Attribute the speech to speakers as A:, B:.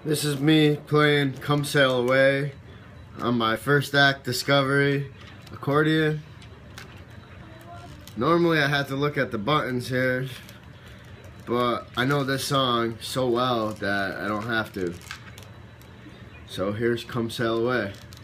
A: This is me playing Come Sail Away on my first act Discovery accordion. Normally I have to look at the buttons here, but I know this song so well that I don't have to. So here's Come Sail Away.